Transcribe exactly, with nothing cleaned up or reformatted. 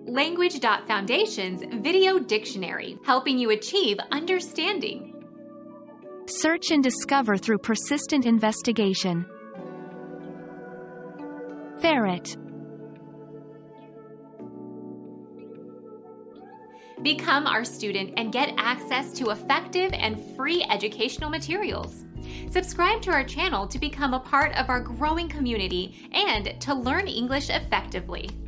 Language Foundation's Video Dictionary, helping you achieve understanding. Search and discover through persistent investigation. Ferret. Become our student and get access to effective and free educational materials. Subscribe to our channel to become a part of our growing community and to learn English effectively.